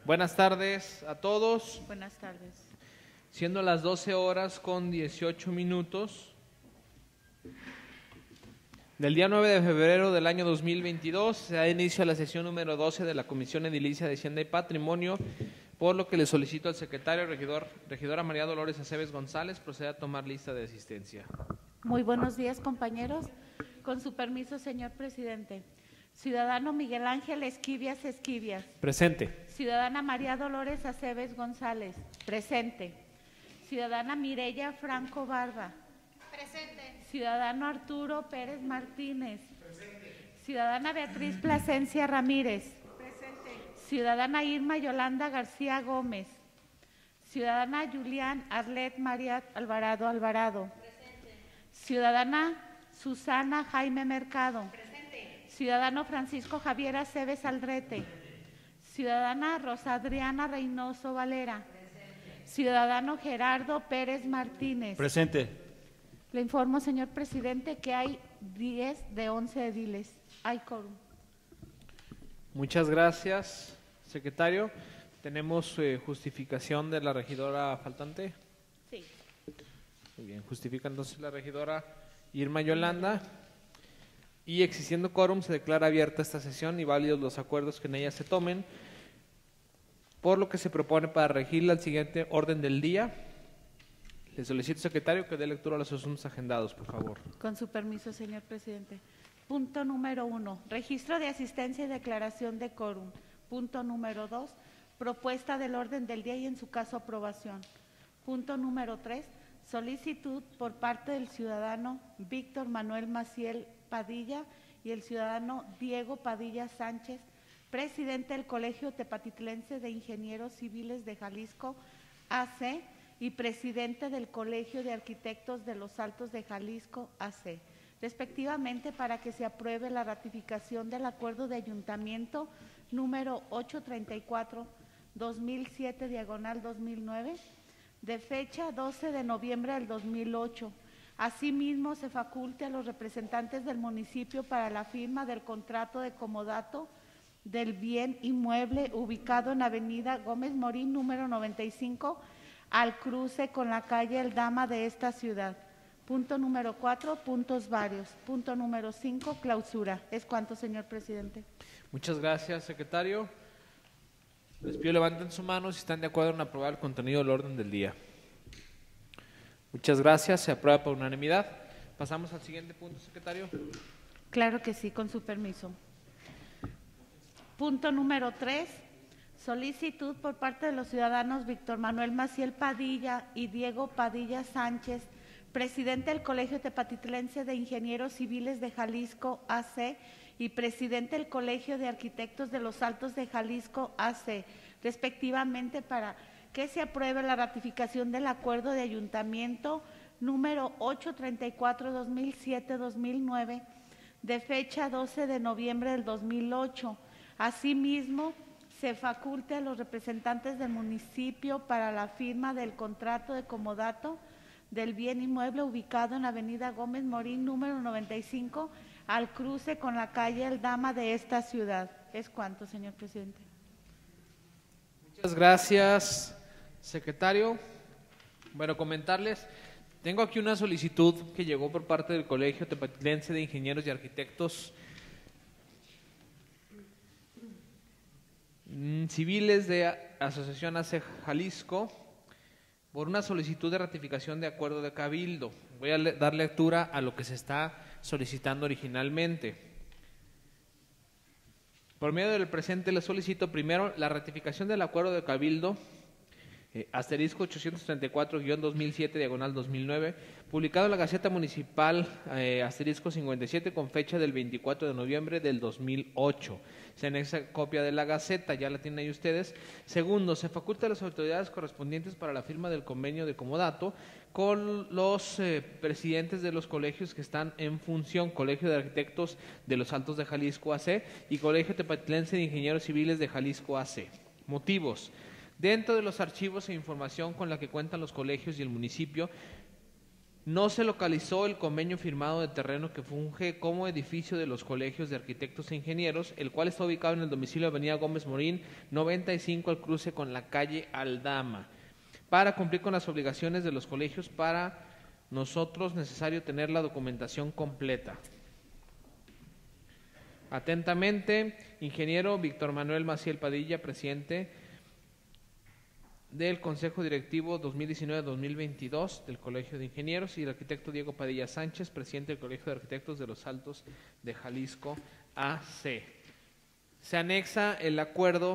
Buenas tardes a todos. Buenas tardes. Siendo las 12 horas con 18 minutos del día 9 de febrero del año 2022, se da inicio a la sesión número 12 de la Comisión Edilicia de Hacienda y Patrimonio, por lo que le solicito al secretario regidora María Dolores Aceves González proceda a tomar lista de asistencia. Muy buenos días, compañeros. Con su permiso, señor presidente. Ciudadano Miguel Ángel Esquivias Esquivias. Presente. Ciudadana María Dolores Aceves González. Presente. Ciudadana Mireya Franco Barba. Presente. Ciudadano Arturo Pérez Martínez. Presente. Ciudadana Beatriz Plasencia Ramírez. Presente. Ciudadana Irma Yolanda García Gómez. Ciudadana Julián Arlet María Alvarado Alvarado. Presente. Ciudadana Susana Jaime Mercado. Presente. Ciudadano Francisco Javier Aceves Aldrete. Ciudadana Rosa Adriana Reynoso Valera. Presente. Ciudadano Gerardo Pérez Martínez. Presente. Le informo, señor presidente, que hay 10 de 11 ediles. Hay quórum. Muchas gracias, secretario. Tenemos justificación de la regidora faltante. Sí. Muy bien, justifica entonces la regidora Irma Yolanda. Y existiendo quórum, se declara abierta esta sesión y válidos los acuerdos que en ella se tomen, por lo que se propone para regirla al siguiente orden del día. Le solicito, secretario, que dé lectura a los asuntos agendados, por favor. Con su permiso, señor presidente. Punto número 1, registro de asistencia y declaración de quórum. Punto número 2, propuesta del orden del día y en su caso aprobación. Punto número 3, solicitud por parte del ciudadano Víctor Manuel Maciel Padilla y el ciudadano Diego Padilla Sánchez, presidente del Colegio Tepatitlense de Ingenieros Civiles de Jalisco, AC, y presidente del Colegio de Arquitectos de los Altos de Jalisco, AC, respectivamente, para que se apruebe la ratificación del acuerdo de ayuntamiento número 834-2007/2009, de fecha 12 de noviembre del 2008. Asimismo, se faculte a los representantes del municipio para la firma del contrato de comodato del bien inmueble ubicado en Avenida Gómez Morín, número 95, al cruce con la calle El Dama de esta ciudad. Punto número 4, puntos varios. Punto número 5, clausura. Es cuanto, señor presidente. Muchas gracias, secretario. Les pido levanten su mano si están de acuerdo en aprobar el contenido del orden del día. Muchas gracias, se aprueba por unanimidad. Pasamos al siguiente punto, secretario. Claro que sí, con su permiso. Punto número 3, solicitud por parte de los ciudadanos Víctor Manuel Maciel Padilla y Diego Padilla Sánchez, presidente del Colegio Tepatitlense de Ingenieros Civiles de Jalisco, AC, y presidente del Colegio de Arquitectos de los Altos de Jalisco, AC, respectivamente, para que se apruebe la ratificación del acuerdo de ayuntamiento número 834-2007-2009, de fecha 12 de noviembre del 2008. Asimismo, se faculte a los representantes del municipio para la firma del contrato de comodato del bien inmueble ubicado en Avenida Gómez Morín, número 95, al cruce con la calle El Dama de esta ciudad. Es cuanto, señor presidente. Muchas gracias, secretario. Bueno, comentarles, tengo aquí una solicitud que llegó por parte del Colegio Tepatitlense de Ingenieros y Arquitectos Civiles de Asociación AC Jalisco por una solicitud de ratificación de acuerdo de cabildo. Voy a dar lectura a lo que se está solicitando originalmente. Por medio del presente les solicito primero la ratificación del acuerdo de cabildo asterisco 834-2007/2009, publicado en la Gaceta Municipal asterisco 57 con fecha del 24 de noviembre del 2008. Se anexa copia de la Gaceta, ya la tienen ahí ustedes. Segundo, se faculta a las autoridades correspondientes para la firma del convenio de comodato con los presidentes de los colegios que están en función: Colegio de Arquitectos de los Altos de Jalisco, AC, y Colegio Tepatitlense de Ingenieros Civiles de Jalisco, AC. Motivos: dentro de los archivos e información con la que cuentan los colegios y el municipio, No se localizó el convenio firmado de terreno que funge como edificio de los colegios de arquitectos e ingenieros, el cual está ubicado en el domicilio Avenida Gómez Morín, 95 al cruce con la calle Aldama. Para cumplir con las obligaciones de los colegios, para nosotros necesario tener la documentación completa. Atentamente, ingeniero Víctor Manuel Maciel Padilla, presidente del Consejo Directivo 2019-2022 del Colegio de Ingenieros, y el arquitecto Diego Padilla Sánchez, presidente del Colegio de Arquitectos de los Altos de Jalisco AC. Se anexa el acuerdo,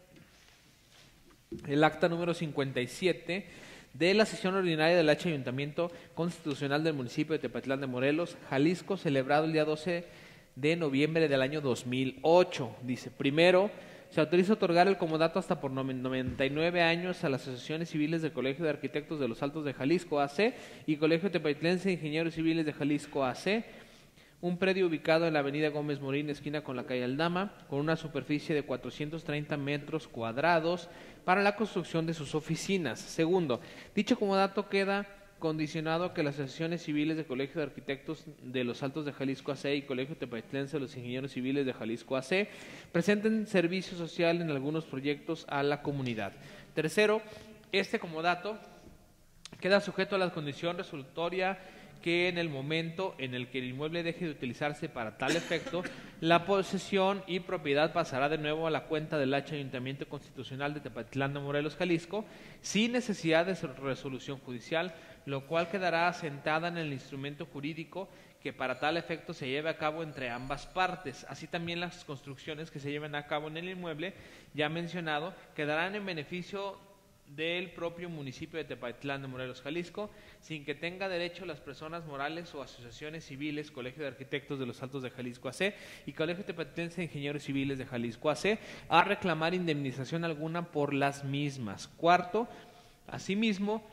el acta número 57 de la sesión ordinaria del Ayuntamiento Constitucional del municipio de Tepatlán de Morelos, Jalisco, celebrado el día 12 de noviembre del año 2008. Dice, primero, se autoriza otorgar el comodato hasta por 99 años a las asociaciones civiles del Colegio de Arquitectos de los Altos de Jalisco AC y Colegio Tepatlense de Ingenieros Civiles de Jalisco AC, un predio ubicado en la avenida Gómez Morín, esquina con la calle Aldama, con una superficie de 430 metros cuadrados para la construcción de sus oficinas. Segundo, dicho comodato queda condicionado a que las asociaciones civiles del Colegio de Arquitectos de los Altos de Jalisco AC y Colegio Tepatlense de los Ingenieros Civiles de Jalisco AC presenten servicio social en algunos proyectos a la comunidad. Tercero, este comodato queda sujeto a la condición resolutoria que en el momento en el que el inmueble deje de utilizarse para tal efecto, la posesión y propiedad pasará de nuevo a la cuenta del Ayuntamiento Constitucional de Tepatlán de Morelos, Jalisco, sin necesidad de resolución judicial, lo cual quedará asentada en el instrumento jurídico que para tal efecto se lleve a cabo entre ambas partes. Así también las construcciones que se lleven a cabo en el inmueble ya mencionado quedarán en beneficio del propio municipio de Tepatlán de Morelos, Jalisco, sin que tenga derecho las personas morales o asociaciones civiles, Colegio de Arquitectos de los Altos de Jalisco AC y Colegio Tepatlense de Ingenieros Civiles de Jalisco AC, a reclamar indemnización alguna por las mismas. Cuarto, asimismo,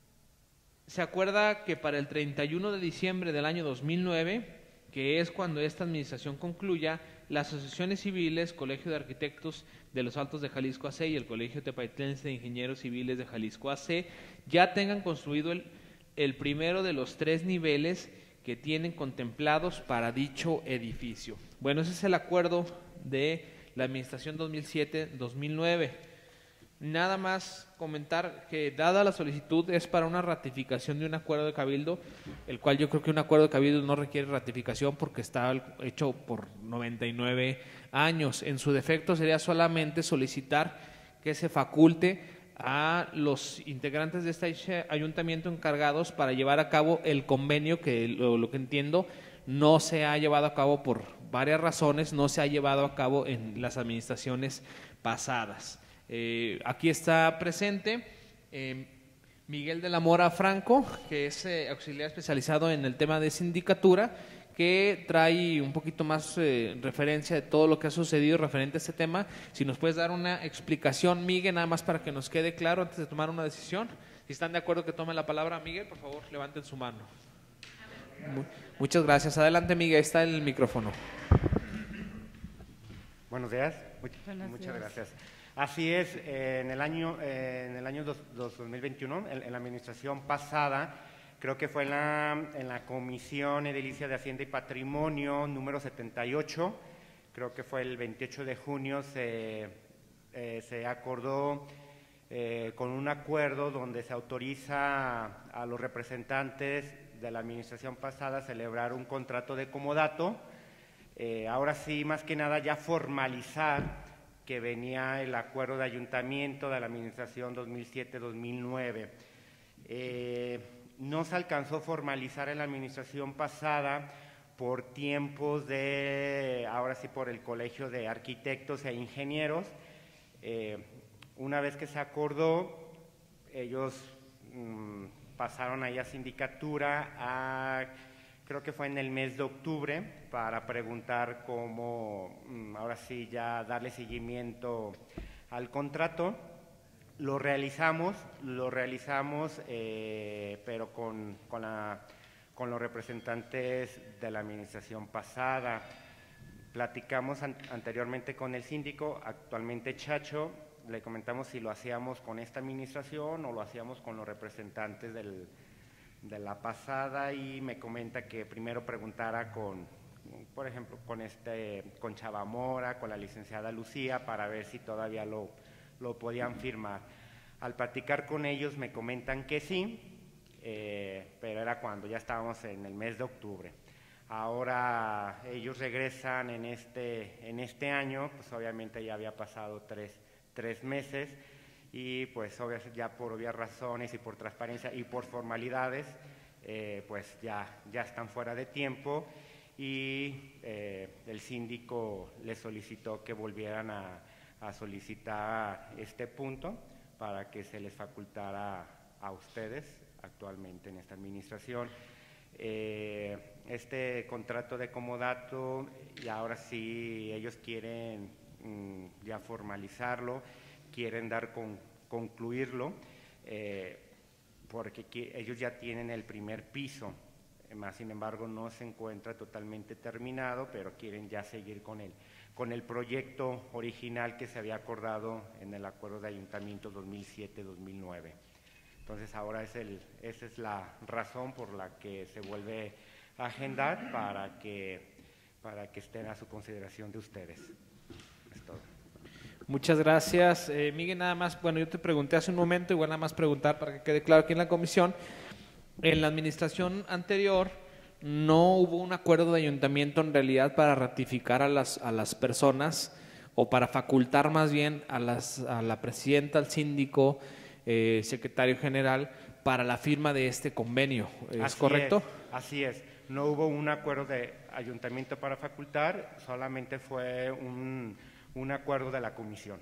se acuerda que para el 31 de diciembre del año 2009, que es cuando esta administración concluya, las asociaciones civiles, Colegio de Arquitectos de los Altos de Jalisco AC y el Colegio Tepatlense de Ingenieros Civiles de Jalisco AC ya tengan construido el primero de los 3 niveles que tienen contemplados para dicho edificio. Bueno, ese es el acuerdo de la administración 2007-2009. Nada más comentar que dada la solicitud es para una ratificación de un acuerdo de cabildo, el cual yo creo que un acuerdo de cabildo no requiere ratificación porque está hecho por 99 años. En su defecto sería solamente solicitar que se faculte a los integrantes de este ayuntamiento encargados para llevar a cabo el convenio que lo que entiendo no se ha llevado a cabo por varias razones, no se ha llevado a cabo en las administraciones pasadas. Aquí está presente Miguel de la Mora Franco, que es auxiliar especializado en el tema de sindicatura, que trae un poquito más referencia de todo lo que ha sucedido referente a este tema. Si nos puedes dar una explicación, Miguel, nada más para que nos quede claro antes de tomar una decisión. Si están de acuerdo que tomen la palabra, Miguel, por favor, levanten su mano. Muchas gracias. Adelante, Miguel, está el micrófono. Buenos días. Muchas gracias. Así es, en el año 2021, en la administración pasada, creo que fue en la Comisión Edilicia de Hacienda y Patrimonio número 78, creo que fue el 28 de junio, se acordó con un acuerdo donde se autoriza a los representantes de la administración pasada a celebrar un contrato de comodato. Ahora sí, más que nada, ya formalizar que venía el acuerdo de ayuntamiento de la administración 2007-2009. No se alcanzó a formalizar en la administración pasada por tiempos de, ahora sí, por el Colegio de Arquitectos e Ingenieros. Una vez que se acordó, ellos pasaron ahí a sindicatura creo que fue en el mes de octubre, para preguntar cómo, ahora sí, ya darle seguimiento al contrato. Lo realizamos, pero con los representantes de la administración pasada. Platicamos anteriormente con el síndico, actualmente Chacho, le comentamos si lo hacíamos con esta administración o lo hacíamos con los representantes la pasada y me comenta que primero preguntara por ejemplo, con Chava Mora, con la licenciada Lucía, para ver si todavía lo podían firmar. Al platicar con ellos me comentan que sí, pero era cuando ya estábamos en el mes de octubre. Ahora ellos regresan en este año, pues obviamente ya había pasado tres meses y pues obviamente ya por obvias razones y por transparencia y por formalidades, pues ya están fuera de tiempo y el síndico les solicitó que volvieran a solicitar este punto para que se les facultara a ustedes actualmente en esta administración. Este contrato de comodato, y ahora sí ellos quieren ya formalizarlo, quieren concluirlo, porque ellos ya tienen el primer piso, más sin embargo no se encuentra totalmente terminado, pero quieren ya seguir con el proyecto original que se había acordado en el acuerdo de ayuntamiento 2007-2009. Entonces ahora esa es la razón por la que se vuelve a agendar para que estén a su consideración de ustedes. Es todo. Muchas gracias. Miguel, nada más, bueno, yo te pregunté hace un momento, igual nada más preguntar para que quede claro aquí en la comisión. En la administración anterior no hubo un acuerdo de ayuntamiento en realidad para ratificar a las personas o para facultar más bien a la presidenta, al síndico, secretario general, para la firma de este convenio. ¿Es correcto? Así es. No hubo un acuerdo de ayuntamiento para facultar, solamente fue un acuerdo de la comisión,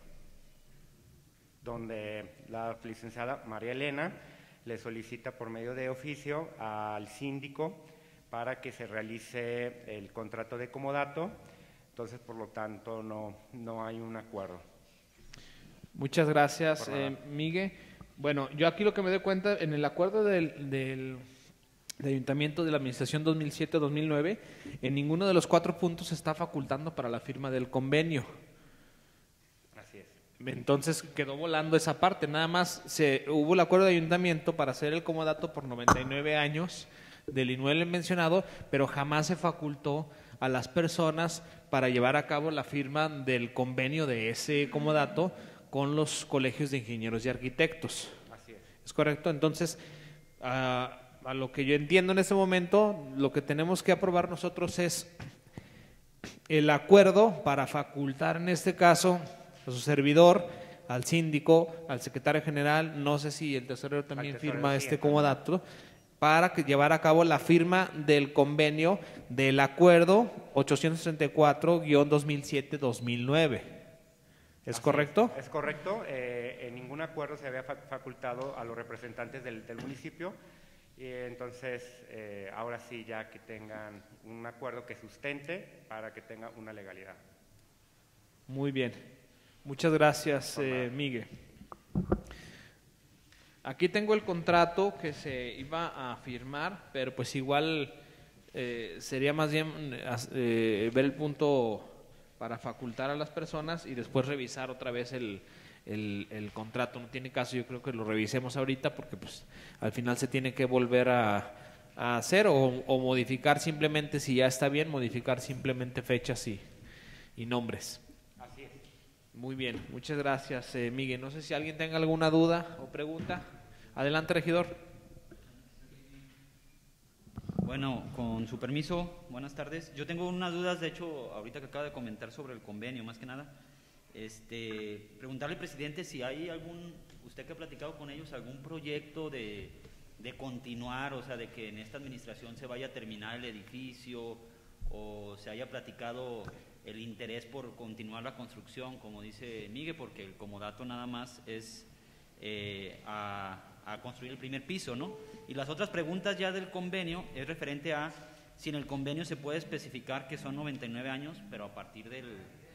donde la licenciada María Elena le solicita por medio de oficio al síndico para que se realice el contrato de comodato. Entonces, por lo tanto, no hay un acuerdo. Muchas gracias, Miguel. Bueno, yo aquí lo que me doy cuenta, en el acuerdo del ayuntamiento de la administración 2007-2009, en ninguno de los 4 puntos se está facultando para la firma del convenio. Así es. Entonces quedó volando esa parte, nada más hubo el acuerdo de ayuntamiento para hacer el comodato por 99 años del inmueble mencionado, pero jamás se facultó a las personas para llevar a cabo la firma del convenio de ese comodato con los colegios de ingenieros y arquitectos. Así es. ¿Es correcto? Entonces, a lo que yo entiendo en este momento, lo que tenemos que aprobar nosotros es el acuerdo para facultar en este caso a su servidor, al síndico, al secretario general, no sé si el tesorero también firma este comodato, para que llevar a cabo la firma del convenio del acuerdo 834-2007-2009. ¿Es correcto? Es correcto. En ningún acuerdo se había facultado a los representantes del municipio. Y entonces, ahora sí, ya que tengan un acuerdo que sustente para que tenga una legalidad. Muy bien. Muchas gracias, Miguel. Aquí tengo el contrato que se iba a firmar, pero pues igual sería más bien ver el punto para facultar a las personas y después revisar otra vez el contrato. No tiene caso, yo creo que lo revisemos ahorita porque pues al final se tiene que volver a hacer o modificar simplemente, si ya está bien, modificar simplemente fechas y nombres. Así es. Muy bien, muchas gracias, Miguel. No sé si alguien tenga alguna duda o pregunta. Adelante, regidor. Bueno, con su permiso, buenas tardes. Yo tengo unas dudas, de hecho, ahorita que acaba de comentar sobre el convenio, más que nada. Preguntarle al presidente si hay usted que ha platicado con ellos, algún proyecto de continuar, o sea, de que en esta administración se vaya a terminar el edificio o se haya platicado el interés por continuar la construcción, como dice Miguel, porque el comodato nada más es a construir el primer piso, ¿no? Y las otras preguntas ya del convenio es referente a si en el convenio se puede especificar que son 99 años, pero a partir del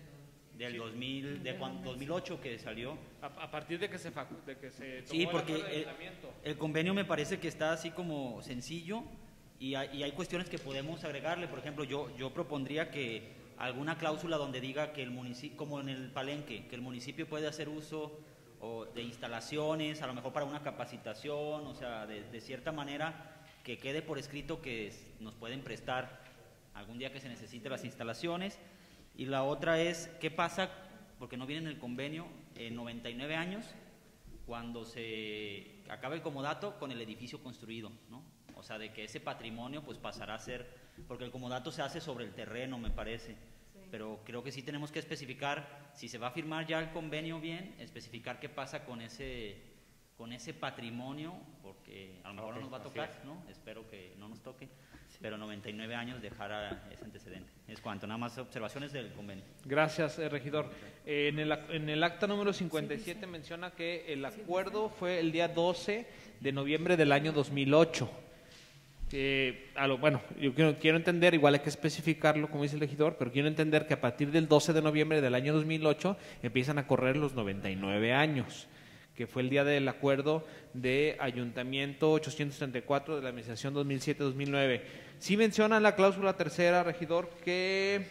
2008 que salió. A partir de que se tomó sí, porque el ayuntamiento. El convenio me parece que está así como sencillo y hay cuestiones que podemos agregarle. Por ejemplo, yo propondría que alguna cláusula donde diga que el municipio, como en el Palenque, que el municipio puede hacer uso de instalaciones, a lo mejor para una capacitación, o sea, de cierta manera que quede por escrito que nos pueden prestar algún día que se necesite las instalaciones. Y la otra es, ¿qué pasa? Porque no viene en el convenio, en 99 años, cuando se acabe el comodato con el edificio construido, ¿no? O sea, de que ese patrimonio pues pasará a ser, porque el comodato se hace sobre el terreno, me parece, pero creo que sí tenemos que especificar, si se va a firmar ya el convenio bien, especificar qué pasa con ese patrimonio, porque a lo mejor no nos va a tocar, ¿no? Espero que no nos toque, pero 99 años dejar ese antecedente. Es cuanto, nada más observaciones del convenio. Gracias, regidor. En el acta número 57 menciona que el acuerdo fue el día 12 de noviembre del año 2008. Bueno, yo quiero entender, igual hay que especificarlo como dice el regidor, pero quiero entender que a partir del 12 de noviembre del año 2008 empiezan a correr los 99 años, que fue el día del acuerdo de Ayuntamiento 834 de la Administración 2007-2009. Sí menciona en la cláusula tercera, regidor, que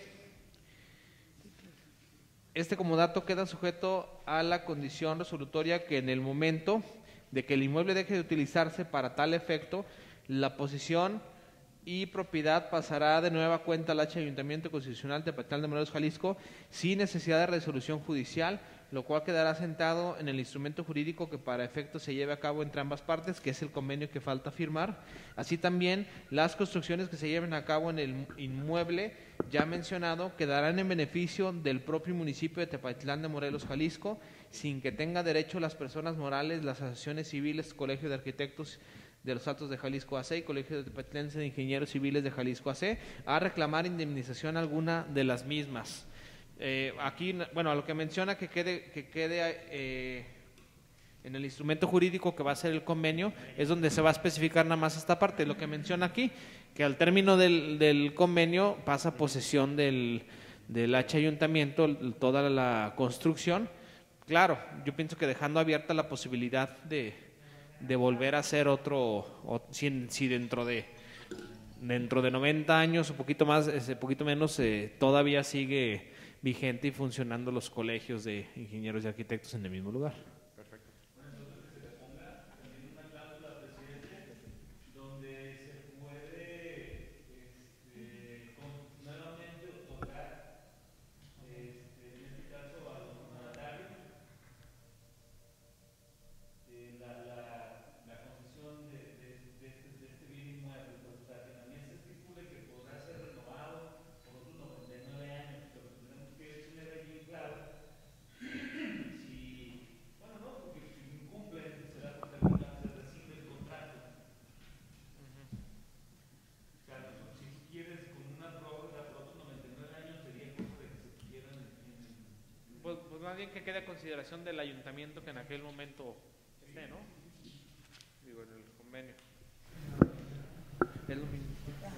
este comodato queda sujeto a la condición resolutoria que en el momento de que el inmueble deje de utilizarse para tal efecto, la posesión y propiedad pasará de nueva cuenta al Ayuntamiento Constitucional de Tepatitlán de Morelos, Jalisco, sin necesidad de resolución judicial, lo cual quedará sentado en el instrumento jurídico que para efecto se lleve a cabo entre ambas partes, que es el convenio que falta firmar. Así también las construcciones que se lleven a cabo en el inmueble ya mencionado quedarán en beneficio del propio municipio de Tepatitlán de Morelos, Jalisco, sin que tenga derecho las personas morales, las asociaciones civiles, Colegio de Arquitectos de los Altos de Jalisco AC y Colegio de Tepatitlense de Ingenieros Civiles de Jalisco AC a reclamar indemnización alguna de las mismas. Aquí, bueno, a lo que menciona que quede en el instrumento jurídico que va a ser el convenio, es donde se va a especificar nada más esta parte, lo que menciona aquí, que al término del convenio pasa posesión del Ayuntamiento toda la construcción. Claro, yo pienso que dejando abierta la posibilidad de volver a hacer si dentro de 90 años o poquito más, poquito menos, todavía sigue vigente y funcionando los colegios de ingenieros y arquitectos en el mismo lugar. Perfecto. Pues más bien que quede a consideración del ayuntamiento que en aquel momento esté, ¿no? Digo, en el convenio. Es lo mismo.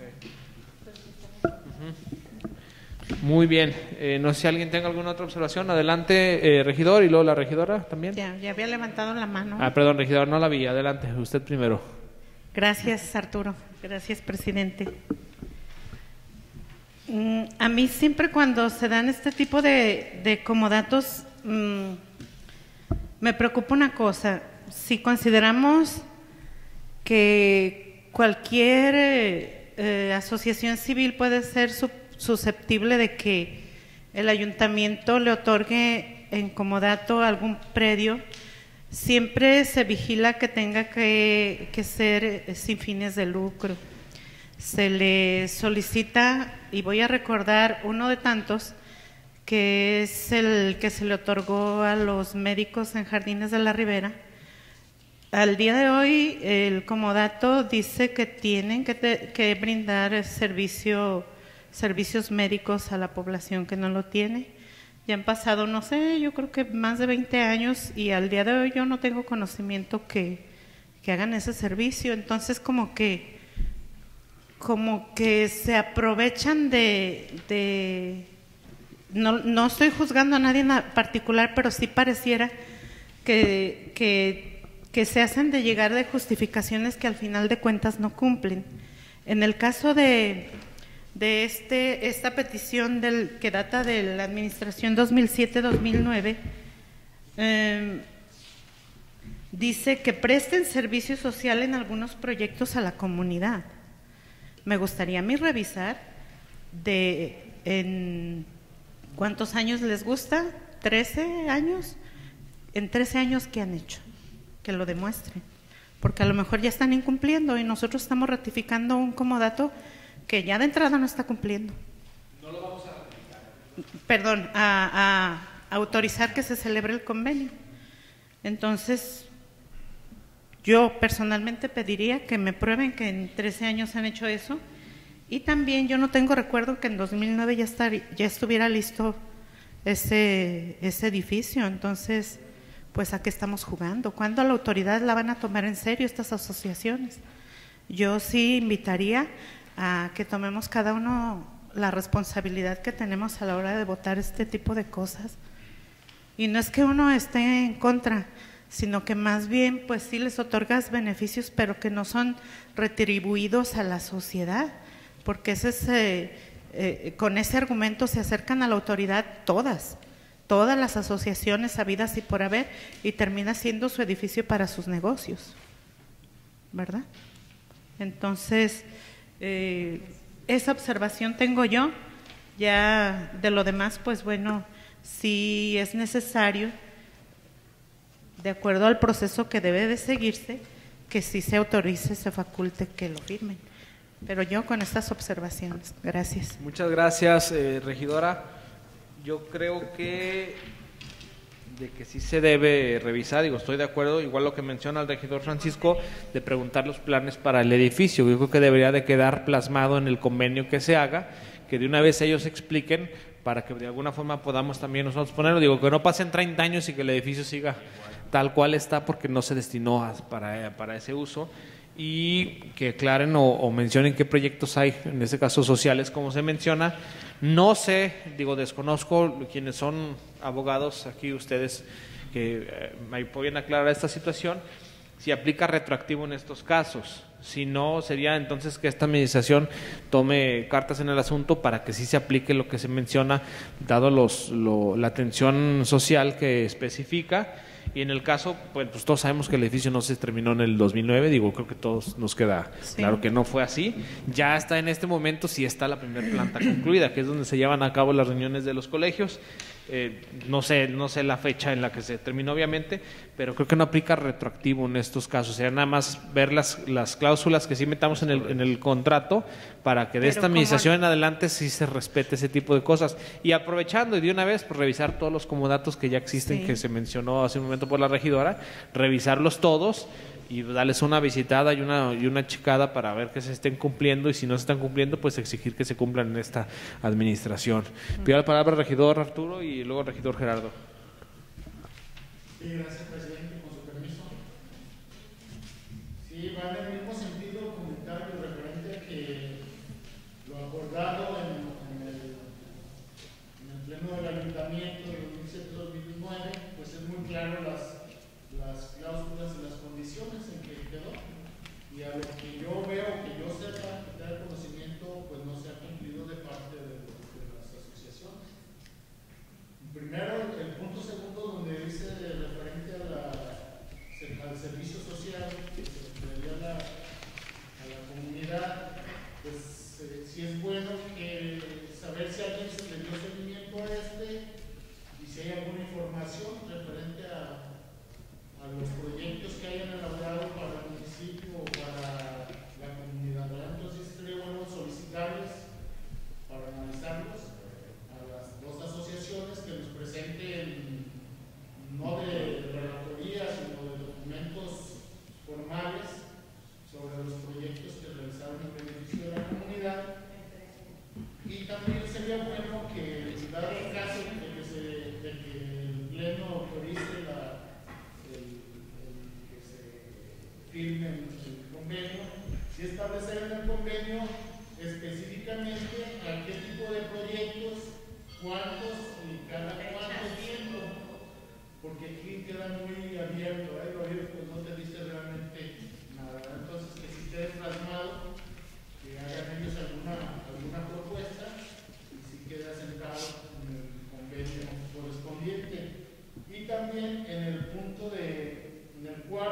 Muy bien. No sé si alguien tenga alguna otra observación. Adelante, regidor, y luego la regidora también. Ya había levantado la mano. Perdón, regidor, no la vi. Adelante, usted primero. Gracias, Arturo. Gracias, presidente. A mí siempre cuando se dan este tipo de comodatos me preocupa una cosa. Si consideramos que cualquier asociación civil puede ser susceptible de que el ayuntamiento le otorgue en comodato algún predio, siempre se vigila que tenga que ser sin fines de lucro. Se le solicita, y voy a recordar uno de tantos, que es el que se le otorgó a los médicos en Jardines de la Ribera. Al día de hoy, el comodato dice que tienen que brindar servicios médicos a la población que no lo tiene. Ya han pasado, no sé, yo creo que más de 20 años y al día de hoy yo no tengo conocimiento que hagan ese servicio. Entonces, como que se aprovechan no estoy juzgando a nadie en particular, pero sí pareciera que se hacen de llegar de justificaciones que al final de cuentas no cumplen. En el caso de esta petición que data de la administración 2007-2009, dice que presten servicio social en algunos proyectos a la comunidad. Me gustaría a mí revisar en cuántos años les gusta, 13 años, en 13 años ¿qué han hecho? Que lo demuestren, porque a lo mejor ya están incumpliendo y nosotros estamos ratificando un comodato que ya de entrada no está cumpliendo. No lo vamos a ratificar. Perdón, a autorizar que se celebre el convenio. Entonces, yo personalmente pediría que me prueben que en 13 años han hecho eso. Y también yo no tengo recuerdo que en 2009 ya estuviera listo ese edificio. Entonces, pues ¿a qué estamos jugando? ¿Cuándo la autoridad la van a tomar en serio estas asociaciones? Yo sí invitaría a que tomemos cada uno la responsabilidad que tenemos a la hora de votar este tipo de cosas. Y no es que uno esté en contra, sino que más bien pues sí les otorgas beneficios, pero que no son retribuidos a la sociedad, porque con ese argumento se acercan a la autoridad todas las asociaciones habidas y por haber, y termina siendo su edificio para sus negocios, ¿verdad? Entonces, esa observación tengo yo. Ya de lo demás, pues bueno, si es necesario, de acuerdo al proceso que debe de seguirse, que sí se autorice, se faculte que lo firmen. Pero yo con estas observaciones. Gracias. Muchas gracias, regidora. Yo creo que sí se debe revisar, digo, estoy de acuerdo, igual lo que menciona el regidor Francisco, de preguntar los planes para el edificio. Yo creo que debería de quedar plasmado en el convenio que se haga, que de una vez ellos expliquen para que de alguna forma podamos también nosotros ponerlo. Digo, que no pasen 30 años y que el edificio siga tal cual está porque no se destinó para ese uso, y que aclaren o mencionen qué proyectos hay, en este caso sociales, como se menciona. No sé, digo, desconozco quienes son abogados aquí, ustedes que me pueden aclarar esta situación, si aplica retroactivo en estos casos. Si no, sería entonces que esta administración tome cartas en el asunto para que sí se aplique lo que se menciona, dado la atención social que especifica. Y en el caso, pues todos sabemos que el edificio no se terminó en el 2009, digo, creo que todos nos queda claro que no fue así. Ya está en este momento, sí está la primera planta concluida, que es donde se llevan a cabo las reuniones de los colegios. No sé la fecha en la que se terminó, obviamente, pero creo que no aplica retroactivo en estos casos. Sería nada más ver las cláusulas que sí metamos en el contrato para que de esta administración en adelante sí se respete ese tipo de cosas. Y aprovechando y de una vez, pues revisar todos los comodatos que ya existen, que se mencionó hace un momento por la regidora, revisarlos todos y darles una visitada y una checada para ver que se estén cumpliendo, y si no se están cumpliendo, pues exigir que se cumplan en esta administración. Pido la palabra al regidor Arturo y luego al regidor Gerardo. Sí, gracias, presidente, con su permiso. Sí, va en el mismo sentido comentario referente a que lo acordado en el pleno del ayuntamiento de 2007-2009, pues es muy claro las cláusulas y las condiciones en que quedó, y a lo que yo veo, que yo sepa, que tenga conocimiento, pues no se ha cumplido de parte de las asociaciones. Primero, el punto segundo, donde dice referente al servicio social que se entregaría a la comunidad, pues sí es bueno saber si alguien se le dio seguimiento a y si hay alguna información referente a los proyectos que hayan elaborado para el municipio o para la comunidad, ¿verdad? Entonces sería bueno solicitarles para analizarlos a las dos asociaciones que nos presenten, no de relatoría, sino de documentos formales sobre los proyectos que realizaron en beneficio de la comunidad. Y también sería bueno que, dado el caso de que el Pleno autorice que se firme el convenio, si establecer en el convenio específicamente a qué tipo de proyectos, cuántos y cada cuánto tiempo, porque aquí queda muy abierto, pues no te dice realmente nada. Entonces, que si quede plasmado, que hagan ellos alguna propuesta y si queda sentado en el convenio correspondiente. Y también en el punto en el cual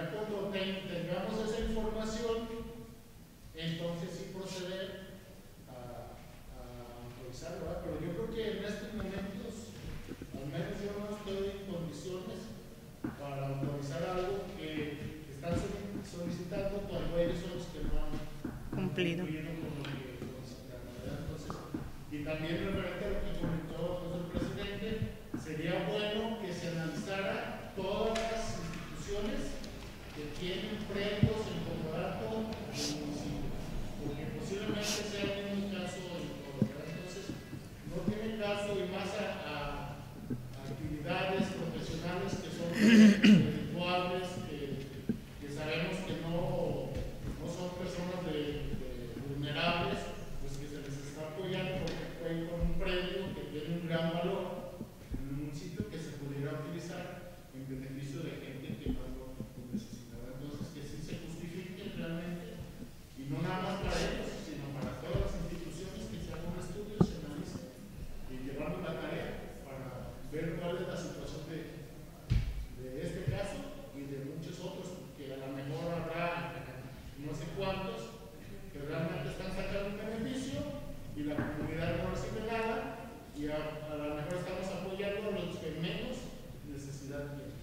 ya cuando tengamos esa información, entonces sí proceder a autorizarlo, ¿verdad? Pero yo creo que en estos momentos, al menos yo no estoy en condiciones para autorizar algo que están solicitando cuando ellos son los que no han Cumplido. con lo que solicitan, ¿verdad? Entonces, y también referente a lo que comentó el presidente, sería bueno que se analizara todas las instituciones que tienen predios en comodato del municipio, porque posiblemente sea un caso en todo, ¿verdad? Entonces, no tiene caso y más a actividades profesionales que son redituables, que sabemos que no son personas vulnerables, pues que se les está apoyando porque cuentan con un predio que tiene un gran valor en un sitio que se pudiera utilizar en beneficio de gente que más lo necesita. Entonces, que sí se justifique realmente, y no nada más para ellos, sino para todas las instituciones, que se haga un estudio, se analice y llevamos la tarea para ver cuál es la situación de este caso y de muchos otros, porque a lo mejor habrá no sé cuántos que realmente están sacando un beneficio y la comunidad no recibe nada, y a lo mejor estamos apoyando a los que menos necesidad tienen.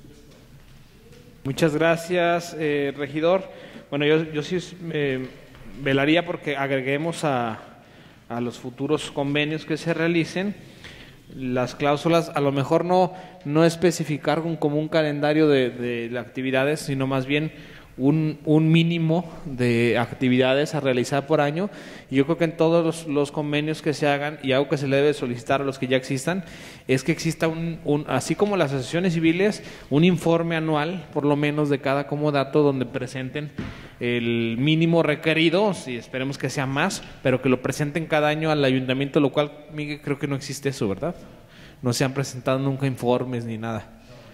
Muchas gracias, regidor. Bueno, yo sí velaría porque agreguemos a los futuros convenios que se realicen las cláusulas, a lo mejor no especificar como un calendario de actividades, sino más bien un mínimo de actividades a realizar por año. Y yo creo que en todos los convenios que se hagan, y algo que se le debe solicitar a los que ya existan, es que exista así como las asociaciones civiles, un informe anual, por lo menos de cada comodato, donde presenten el mínimo requerido, si esperemos que sea más, pero que lo presenten cada año al ayuntamiento, lo cual, Miguel, creo que no existe eso, ¿verdad? No se han presentado nunca informes ni nada.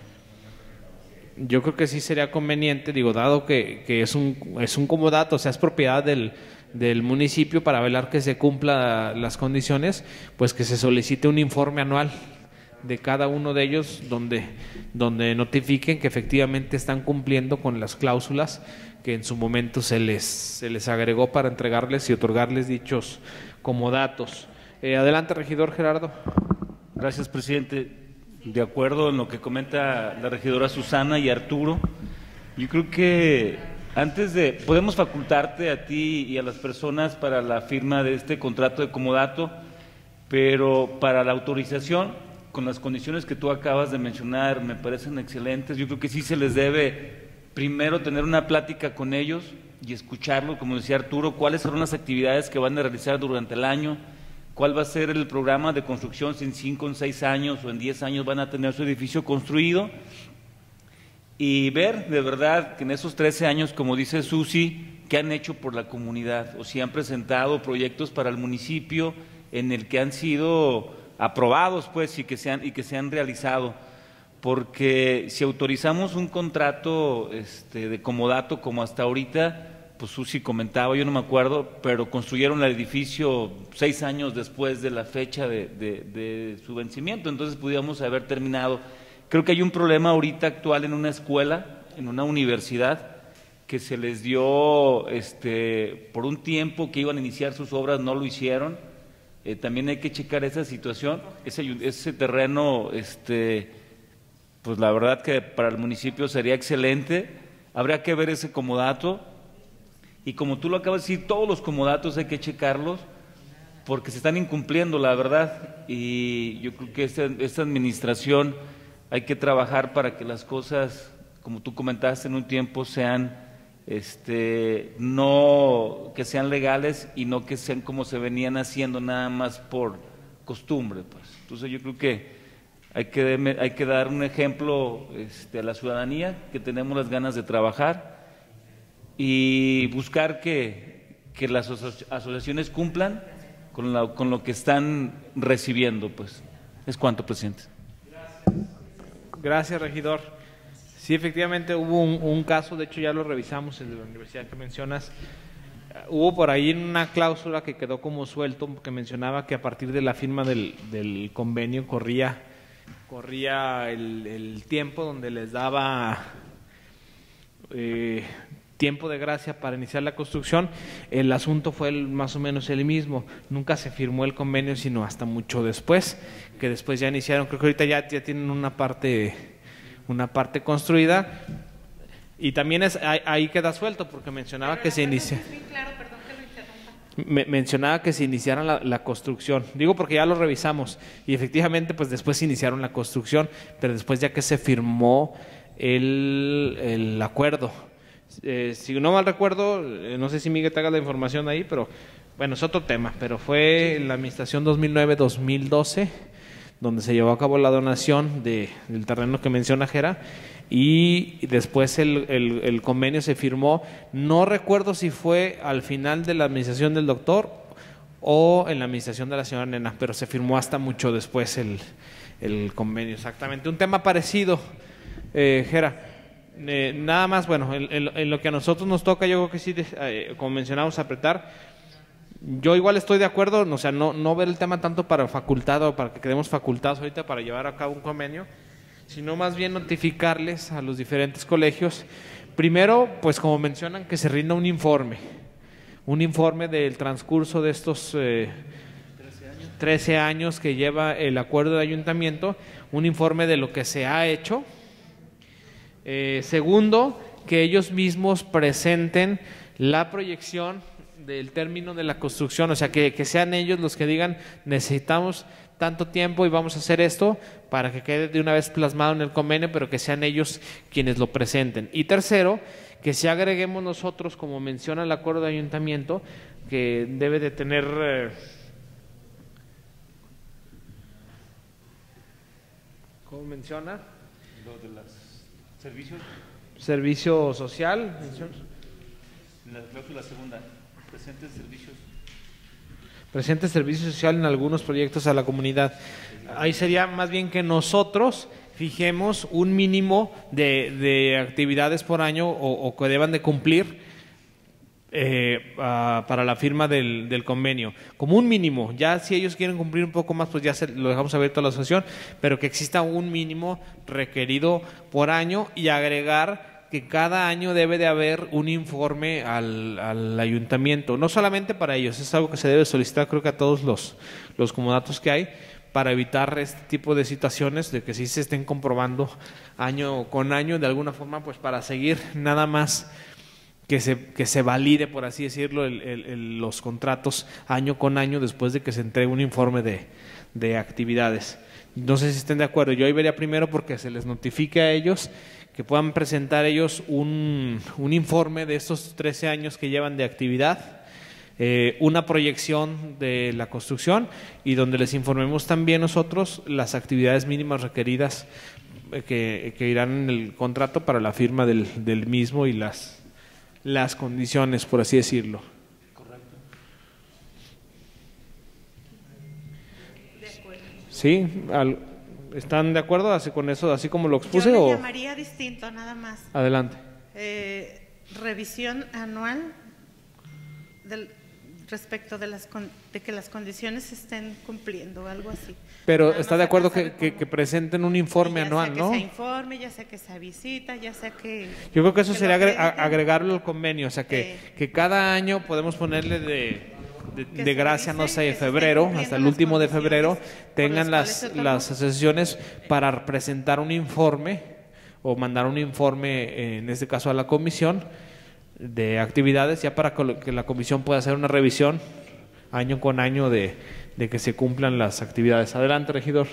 Yo creo que sí sería conveniente, dado que es un comodato, o sea, es propiedad del municipio, para velar que se cumplan las condiciones, pues que se solicite un informe anual de cada uno de ellos donde notifiquen que efectivamente están cumpliendo con las cláusulas que en su momento se les agregó para entregarles y otorgarles dichos comodatos. Adelante, regidor Gerardo. Gracias, presidente. De acuerdo en lo que comenta la regidora Susana y Arturo, yo creo que podemos facultarte a ti y a las personas para la firma de este contrato de comodato, pero para la autorización, con las condiciones que tú acabas de mencionar, me parecen excelentes. Yo creo que sí se les debe primero tener una plática con ellos y escucharlo, como decía Arturo, cuáles son las actividades que van a realizar durante el año, cuál va a ser el programa de construcción, si en 5, en 6 años o en 10 años van a tener su edificio construido, y ver de verdad que en esos 13 años, como dice Susi, qué han hecho por la comunidad, o si han presentado proyectos para el municipio en el que han sido aprobados, pues, y que se han realizado. Porque si autorizamos un contrato de comodato como hasta ahorita, pues Susi comentaba, yo no me acuerdo, pero construyeron el edificio 6 años después de la fecha de su vencimiento, entonces pudiéramos haber terminado. Creo que hay un problema ahorita actual en una escuela, en una universidad, que se les dio por un tiempo que iban a iniciar sus obras, no lo hicieron. También hay que checar esa situación, ese terreno, pues la verdad que para el municipio sería excelente. Habría que ver ese comodato. Y como tú lo acabas de decir, todos los comodatos hay que checarlos porque se están incumpliendo, la verdad. Y yo creo que esta administración hay que trabajar para que las cosas, como tú comentaste en un tiempo, sean no que sean legales y no que sean como se venían haciendo nada más por costumbre, pues. Entonces yo creo que hay que dar un ejemplo a la ciudadanía, que tenemos las ganas de trabajar y buscar que las asociaciones cumplan con lo que están recibiendo, pues. Es cuanto, presidente. Gracias, regidor. Sí, efectivamente hubo un caso, de hecho ya lo revisamos en la universidad que mencionas. Hubo por ahí una cláusula que quedó como suelto, que mencionaba que a partir de la firma del convenio corría el tiempo donde les daba tiempo de gracia para iniciar la construcción, el asunto fue más o menos el mismo. Nunca se firmó el convenio, sino hasta mucho después, que después ya iniciaron. Creo que ahorita ya tienen una parte construida, y también ahí queda suelto, porque mencionaba que se inicia. Mencionaba que se iniciaran la construcción. Digo porque ya lo revisamos y efectivamente pues después iniciaron la construcción, pero después ya que se firmó el acuerdo. Si no mal recuerdo, no sé si Miguel te haga la información ahí, pero bueno, es otro tema, pero fue la administración 2009-2012 donde se llevó a cabo la donación del terreno que menciona Jera, y después el convenio se firmó. No recuerdo si fue al final de la administración del doctor o en la administración de la señora Nena, pero se firmó hasta mucho después el convenio, exactamente. Un tema parecido, Jera. Nada más, bueno, en lo que a nosotros nos toca, yo creo que sí, como mencionamos, apretar. Yo igual estoy de acuerdo, o sea, no ver el tema tanto para facultado, para que quedemos facultados ahorita para llevar a cabo un convenio, sino más bien notificarles a los diferentes colegios. Primero, pues como mencionan, que se rinda un informe del transcurso de estos 13 años que lleva el acuerdo de ayuntamiento, un informe de lo que se ha hecho. Segundo, que ellos mismos presenten la proyección del término de la construcción, o sea, que sean ellos los que digan: necesitamos tanto tiempo y vamos a hacer esto, para que quede de una vez plasmado en el convenio, pero que sean ellos quienes lo presenten. Y tercero, que si agreguemos nosotros, como menciona el acuerdo de ayuntamiento, que debe de tener ¿cómo menciona? Lo de los servicios. Servicio social. La cláusula segunda, presente servicio social en algunos proyectos a la comunidad. Ahí sería más bien que nosotros fijemos un mínimo de actividades por año o que deban de cumplir para la firma del convenio, como un mínimo. Ya si ellos quieren cumplir un poco más, pues ya lo dejamos abierto a la asociación, pero que exista un mínimo requerido por año, y agregar que cada año debe de haber un informe al ayuntamiento, no solamente para ellos, es algo que se debe solicitar, creo que a todos los comodatos que hay, para evitar este tipo de situaciones de que sí se estén comprobando año con año, de alguna forma, pues para seguir nada más que se valide, por así decirlo, los contratos año con año después de que se entregue un informe de actividades. No sé si estén de acuerdo. Yo ahí vería primero porque se les notifique a ellos, que puedan presentar ellos un informe de estos 13 años que llevan de actividad, una proyección de la construcción, y donde les informemos también nosotros las actividades mínimas requeridas que irán en el contrato para la firma del mismo, y las condiciones, por así decirlo. Correcto. De acuerdo. ¿Sí? ¿Están de acuerdo así con eso, así como lo expuse? Yo le o llamaría distinto, nada más. Adelante. Revisión anual respecto de que las condiciones se estén cumpliendo, algo así. Pero Nada está más de acuerdo acá sabe que cómo. presenten un informe anual, ¿no? Ya sea que sea informe, ya sea que sea visita, ya sea que... Yo creo que eso que sería lo acrediten. agregarlo al convenio, o sea que cada año podemos ponerle de gracia, no sé, revise, que se estén febrero, cumpliendo hasta el las último de febrero, condiciones por tengan las cuales se tomó. las asociaciones para presentar un informe o mandar un informe, en este caso a la comisión de actividades, ya para que la comisión pueda hacer una revisión año con año de que se cumplan las actividades. Adelante, regidor.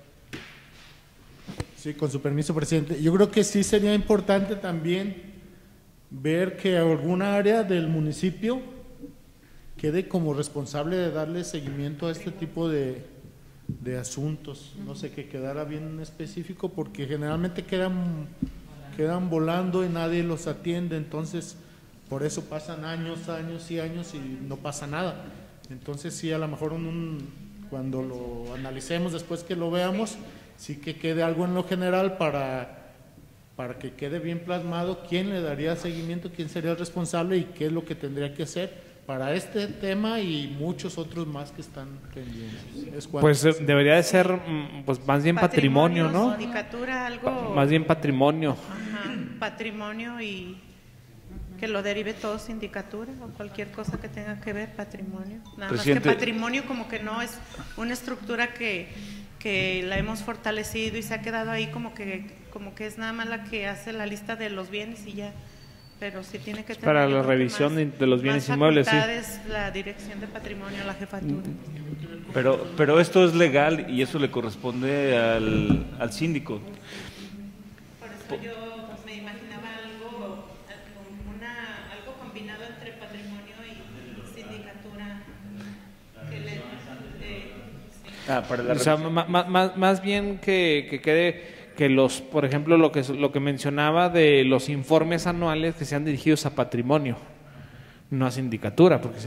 Sí, con su permiso, presidente. Yo creo que sí sería importante también ver que alguna área del municipio quede como responsable de darle seguimiento a este tipo de asuntos. No sé, que quedara bien específico, porque generalmente quedan volando y nadie los atiende. Entonces, por eso pasan años, años y años y no pasa nada. Entonces, sí, a lo mejor cuando lo analicemos, después que lo veamos, sí que quede algo en lo general para que quede bien plasmado quién le daría seguimiento, quién sería el responsable y qué es lo que tendría que hacer para este tema y muchos otros más que están pendientes. Pues debería de ser pues más bien patrimonio, ¿no? Sindicatura, algo... Más bien patrimonio. Ajá. patrimonio y que lo derive todo sindicatura o cualquier cosa que tenga que ver patrimonio. Nada Presidente. más que patrimonio como que no es una estructura que la hemos fortalecido y se ha quedado ahí como que es nada más la que hace la lista de los bienes y ya. Pero sí tiene que tener Para yo la creo que revisión más- de los bienes más inmuebles, sí. facultades, la dirección de patrimonio, la jefatura. Pero esto es legal y eso le corresponde al síndico. Por eso yo me imaginaba algo combinado entre patrimonio y sindicatura. Que le, Para la O sea, más bien que quede que los, por ejemplo, lo que mencionaba de los informes anuales que sean dirigidos a patrimonio, no a sindicatura, porque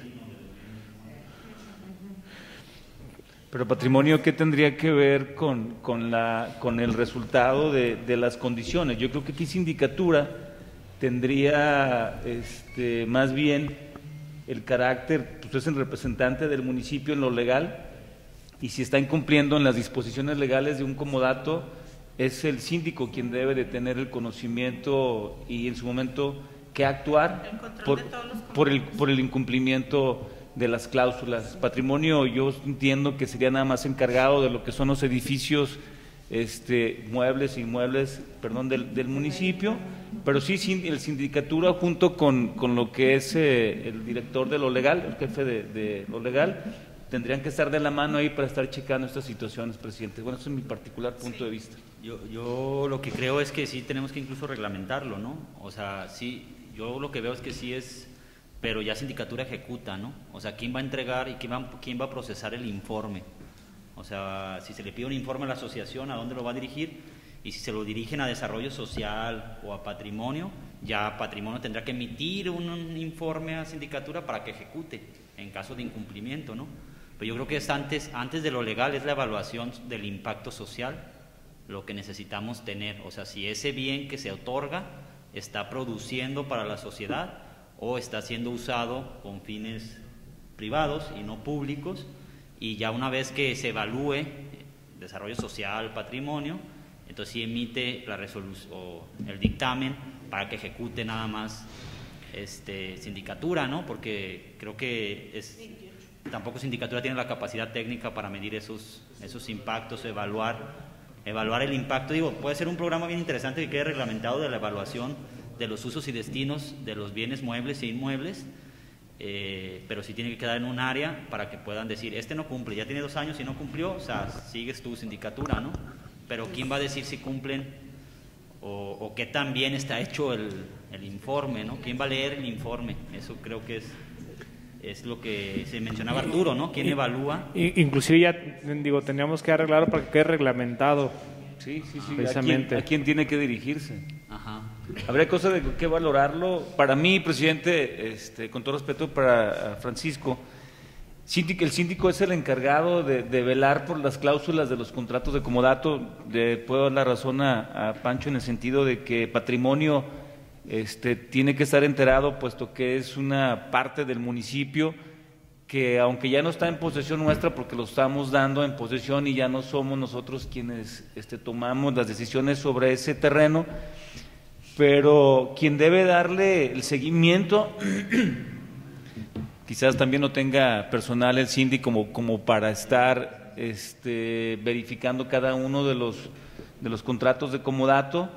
Pero patrimonio, ¿qué tendría que ver con el resultado de las condiciones? Yo creo que aquí sindicatura tendría más bien el carácter, pues es el representante del municipio en lo legal, y si está incumpliendo en las disposiciones legales de un comodato, es el síndico quien debe de tener el conocimiento y en su momento que actuar El control de todos los por el incumplimiento de las cláusulas. Patrimonio, yo entiendo que sería nada más encargado de lo que son los edificios, muebles e inmuebles, del municipio, pero sí el sindicatura junto con lo que es el director de lo legal, el jefe de lo legal, tendrían que estar de la mano ahí para estar checando estas situaciones, presidente. Bueno, ese es mi particular punto de vista. Yo lo que creo es que sí tenemos que incluso reglamentarlo, ¿no? O sea, sí, yo lo que veo es que sí es, pero ya sindicatura ejecuta, ¿no? O sea, ¿quién va a entregar y quién va a procesar el informe? O sea, si se le pide un informe a la asociación, ¿a dónde lo va a dirigir? Y si se lo dirigen a desarrollo social o a patrimonio, ya patrimonio tendrá que emitir un informe a sindicatura para que ejecute en caso de incumplimiento, ¿no? Pero yo creo que es antes de lo legal, es la evaluación del impacto social lo que necesitamos tener. O sea, si ese bien que se otorga está produciendo para la sociedad o está siendo usado con fines privados y no públicos, y ya una vez que se evalúe desarrollo social, patrimonio, entonces sí emite la resolución o el dictamen para que ejecute nada más sindicatura, ¿no? Porque creo que tampoco sindicatura tiene la capacidad técnica para medir esos impactos, evaluar el impacto. Digo, puede ser un programa bien interesante que quede reglamentado de la evaluación de los usos y destinos de los bienes muebles e inmuebles, pero sí tiene que quedar en un área para que puedan decir, no cumple, ya tiene 2 años y no cumplió, o sea, sigues tu sindicatura, ¿no? Pero ¿quién va a decir si cumplen o qué tan bien está hecho el informe, ¿no? ¿Quién va a leer el informe? Eso creo que es lo que se mencionaba Arturo, ¿no? ¿Quién evalúa? Inclusive ya, tendríamos que arreglarlo para que quede reglamentado. Sí. Precisamente. ¿A quién tiene que dirigirse? Ajá. Habría cosas de que valorarlo. Para mí, presidente, con todo respeto para Francisco, el síndico es el encargado de velar por las cláusulas de los contratos de comodato. Puedo dar la razón a Pancho en el sentido de que patrimonio tiene que estar enterado, puesto que es una parte del municipio que, aunque ya no está en posesión nuestra, porque lo estamos dando en posesión y ya no somos nosotros quienes tomamos las decisiones sobre ese terreno, pero quien debe darle el seguimiento quizás también no tenga personal el síndico como para estar verificando cada uno de los contratos de comodato,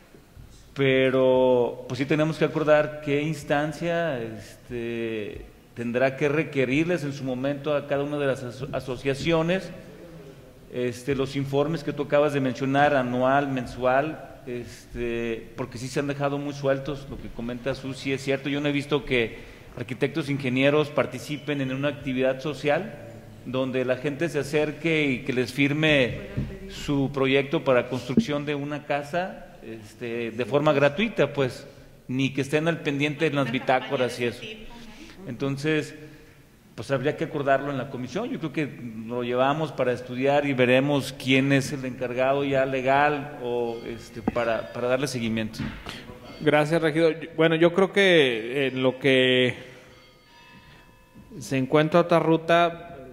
pero pues sí tenemos que acordar qué instancia tendrá que requerirles en su momento a cada una de las asociaciones los informes que tú acabas de mencionar, anual, mensual, porque sí se han dejado muy sueltos. Lo que comenta Susi es cierto. Yo no he visto que arquitectos, ingenieros participen en una actividad social donde la gente se acerque y que les firme su proyecto para construcción de una casa de forma gratuita, pues, ni que estén al pendiente en las bitácoras y eso. Entonces, pues habría que acordarlo en la comisión. Yo creo que lo llevamos para estudiar y veremos quién es el encargado ya legal o para darle seguimiento. Gracias, regidor. Bueno, yo creo que en lo que se encuentra otra ruta,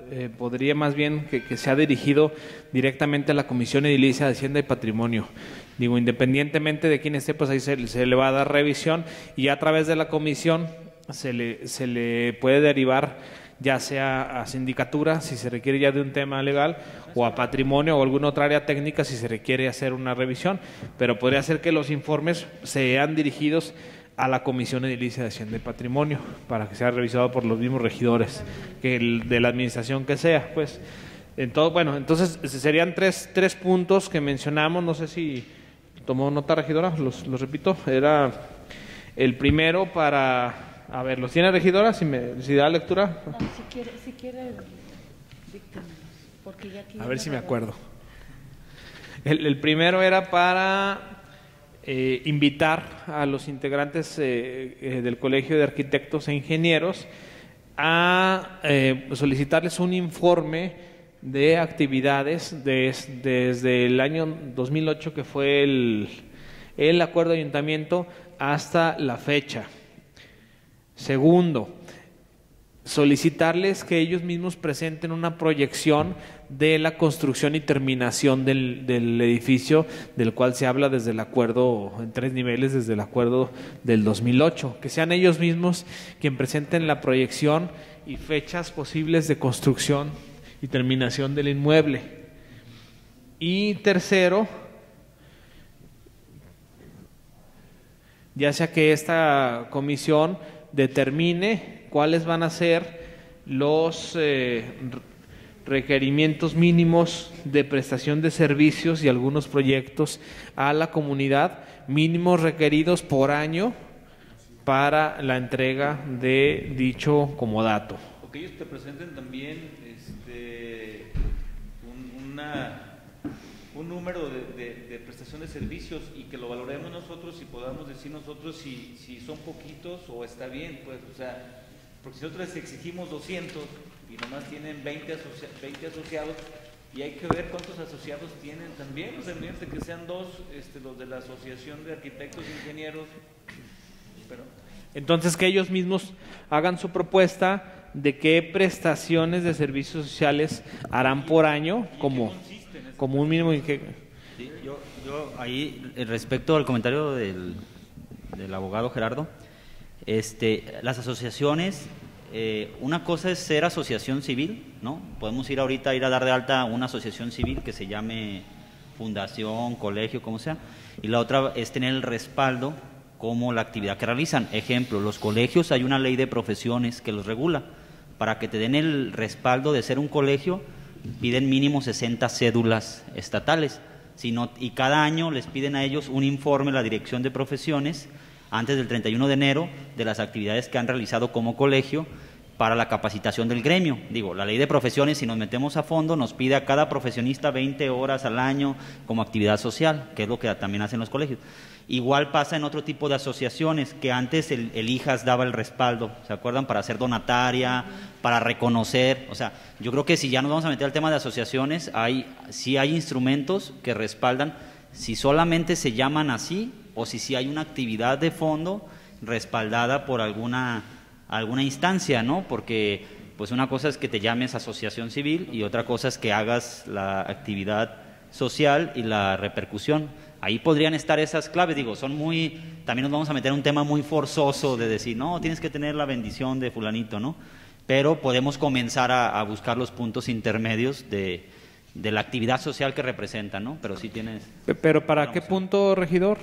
podría más bien que sea dirigido directamente a la Comisión Edilicia de Hacienda y Patrimonio. Digo, independientemente de quién esté, pues ahí se le va a dar revisión y a través de la comisión se le puede derivar ya sea a sindicatura, si se requiere ya de un tema legal, o a patrimonio o alguna otra área técnica si se requiere hacer una revisión, pero podría ser que los informes sean dirigidos a la Comisión Edilicia de Hacienda y Patrimonio para que sea revisado por los mismos regidores que de la administración que sea, pues. Entonces serían tres puntos que mencionamos, no sé si tomó nota, regidora, los repito. Era el primero para, a ver, ¿los tiene, regidora? Si da lectura. No, si quiere díctamelos, porque ya aquí a ver si me acuerdo. El primero era para invitar a los integrantes del Colegio de Arquitectos e Ingenieros a solicitarles un informe de actividades desde el año 2008, que fue el acuerdo de ayuntamiento, hasta la fecha. Segundo, solicitarles que ellos mismos presenten una proyección de la construcción y terminación del edificio, del cual se habla desde el acuerdo en 3 niveles, desde el acuerdo del 2008, que sean ellos mismos quien presenten la proyección y fechas posibles de construcción y terminación del inmueble. Y tercero, ya sea que esta comisión determine cuáles van a ser los requerimientos mínimos de prestación de servicios y algunos proyectos a la comunidad, mínimos requeridos por año para la entrega de dicho comodato. O que ellos te presenten también un número de prestación de servicios y que lo valoremos nosotros y podamos decir nosotros si son poquitos o está bien, pues, o sea, porque si nosotros les exigimos 200 y nomás tienen 20 asociados, y hay que ver cuántos asociados tienen también, o sea, imagínate que sean 2 los de la Asociación de Arquitectos e Ingenieros, pero... Entonces, que ellos mismos hagan su propuesta de qué prestaciones de servicios sociales harán por año como un mínimo. Sí, yo ahí, respecto al comentario del abogado Gerardo, las asociaciones, una cosa es ser asociación civil, ¿no? Podemos ir ahorita a dar de alta una asociación civil que se llame fundación, colegio, como sea, y la otra es tener el respaldo como la actividad que realizan. Ejemplo, los colegios, hay una ley de profesiones que los regula. Para que te den el respaldo de ser un colegio, piden mínimo 60 cédulas estatales, y cada año les piden a ellos un informe, la Dirección de Profesiones, antes del 31 de enero, de las actividades que han realizado como colegio para la capacitación del gremio. Digo, la ley de profesiones, si nos metemos a fondo, nos pide a cada profesionista 20 horas al año como actividad social, que es lo que también hacen los colegios. Igual pasa en otro tipo de asociaciones, que antes el IJAS daba el respaldo, ¿se acuerdan? Para ser donataria, para reconocer. O sea, yo creo que si ya nos vamos a meter al tema de asociaciones, sí hay instrumentos que respaldan, si solamente se llaman así, o si hay una actividad de fondo respaldada por alguna instancia, ¿no? Porque pues una cosa es que te llames asociación civil y otra cosa es que hagas la actividad social y la repercusión. Ahí podrían estar esas claves, digo, también nos vamos a meter en un tema muy forzoso de decir, no, tienes que tener la bendición de fulanito, ¿no? Pero podemos comenzar a buscar los puntos intermedios de la actividad social que representan, ¿no? Pero sí tienes... ¿Pero para qué punto, regidor?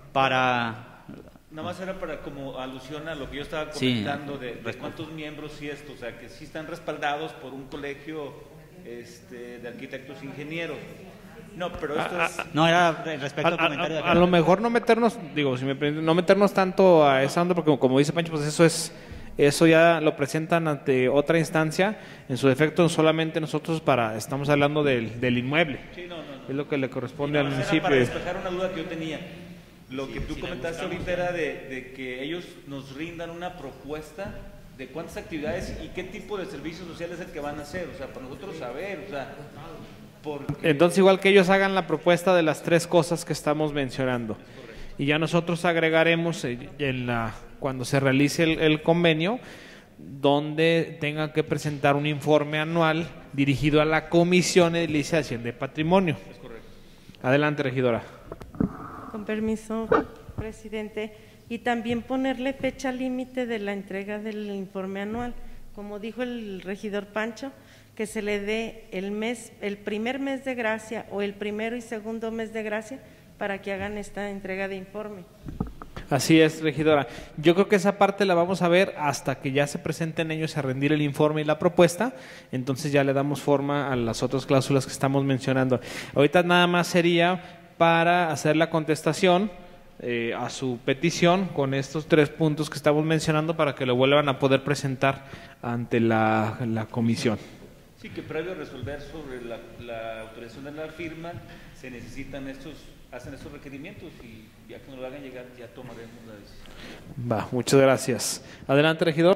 Nada más era para como alusión a lo que yo estaba comentando, sí, de cuántos miembros y esto, o sea, que sí están respaldados por un colegio de arquitectos e ingenieros. No, pero esto no, era respecto al comentario de a lo mejor no meternos, no meternos tanto a esa onda, porque como dice Pancho, pues eso ya lo presentan ante otra instancia, en su defecto solamente nosotros estamos hablando del inmueble. Sí, no. Es lo que le corresponde al municipio. Para despejar una duda que yo tenía. Lo que tú comentaste ahorita era de que ellos nos rindan una propuesta de cuántas actividades y qué tipo de servicios sociales es el que van a hacer, o sea, para nosotros saber, o sea, porque... Entonces, igual que ellos hagan la propuesta de las 3 cosas que estamos mencionando, y ya nosotros agregaremos cuando se realice el convenio, donde tenga que presentar un informe anual dirigido a la Comisión Edilicia de Hacienda y Patrimonio. Es correcto. Adelante, regidora. Con permiso, presidente. Y también ponerle fecha límite de la entrega del informe anual. Como dijo el regidor Pancho, que se le dé el primer mes de gracia o el primero y segundo mes de gracia para que hagan esta entrega de informe. Así es, regidora. Yo creo que esa parte la vamos a ver hasta que ya se presenten ellos a rendir el informe y la propuesta, entonces ya le damos forma a las otras cláusulas que estamos mencionando. Ahorita nada más sería para hacer la contestación a su petición con estos 3 puntos que estamos mencionando para que lo vuelvan a poder presentar ante la comisión. Sí, que previo a resolver sobre la autorización de la firma, se necesitan hacen estos requerimientos y ya que nos lo hagan llegar, ya tomaremos la decisión. Va, muchas gracias. Adelante, regidor.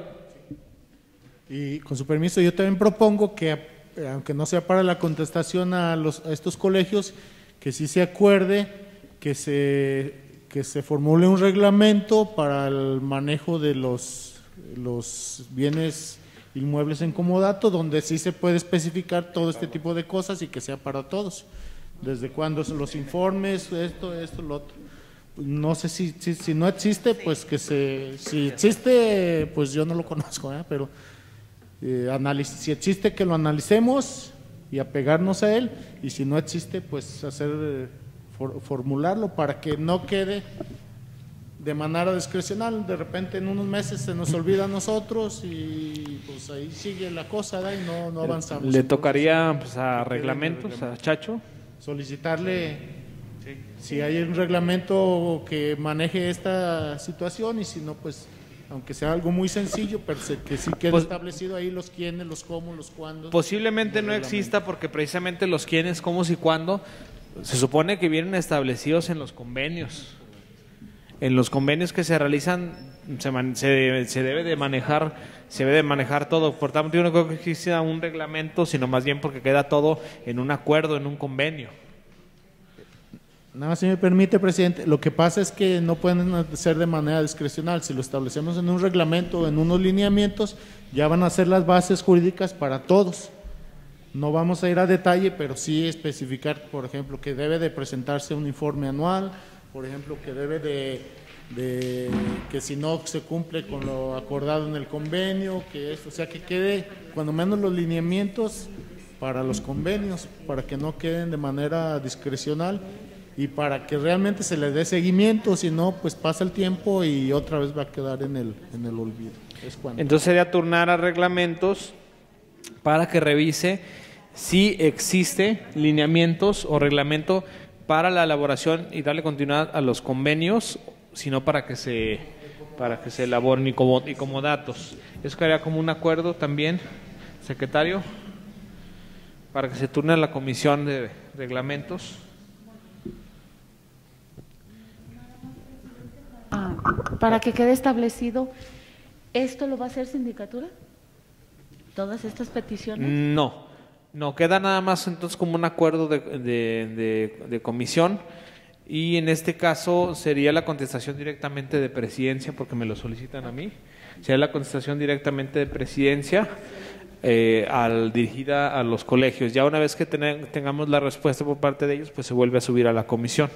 Y con su permiso, yo también propongo que, aunque no sea para la contestación a estos colegios, que sí se acuerde que se formule un reglamento para el manejo de los bienes inmuebles en comodato, donde sí se puede especificar todo este tipo de cosas y que sea para todos. Desde cuándo los informes, esto, lo otro. No sé si no existe, pues si existe, pues yo no lo conozco, pero si existe, que lo analicemos y apegarnos a él, y si no existe, pues formularlo para que no quede de manera discrecional. De repente en unos meses se nos olvida a nosotros y pues ahí sigue la cosa, ¿verdad? Y no avanzamos. Le tocaría pues, a reglamentos, a Chacho, solicitarle si hay un reglamento que maneje esta situación, y si no, pues aunque sea algo muy sencillo, pero que sí quede establecido ahí los quiénes, los cómo, los cuándo. Posiblemente no exista, porque precisamente los quiénes, cómo y cuándo se supone que vienen establecidos en los convenios. En los convenios que se realizan se debe de manejar todo. Por tanto, yo no creo que exista un reglamento, sino más bien porque queda todo en un acuerdo, en un convenio. Nada más, si me permite, presidente, lo que pasa es que no pueden ser de manera discrecional. Si lo establecemos en un reglamento o en unos lineamientos, ya van a ser las bases jurídicas para todos. No vamos a ir a detalle, pero sí especificar, por ejemplo, que debe de presentarse un informe anual, por ejemplo, que debe de que si no se cumple con lo acordado en el convenio, o sea, que quede cuando menos los lineamientos para los convenios, para que no queden de manera discrecional y para que realmente se les dé seguimiento. Si no, pues pasa el tiempo y otra vez va a quedar en el olvido. Entonces sería turnar a reglamentos para que revise si existe lineamientos o reglamento para la elaboración y darle continuidad a los convenios, sino para que se elaboren y como datos. Eso quedaría como un acuerdo también, secretario, para que se turne a la comisión de reglamentos. Para que quede establecido, ¿esto lo va a hacer sindicatura? ¿Todas estas peticiones? No, queda nada más entonces como un acuerdo de comisión, y en este caso sería la contestación directamente de presidencia, porque me lo solicitan a mí. Sería la contestación directamente de presidencia dirigida a los colegios. Ya una vez que tengamos la respuesta por parte de ellos, pues se vuelve a subir a la comisión.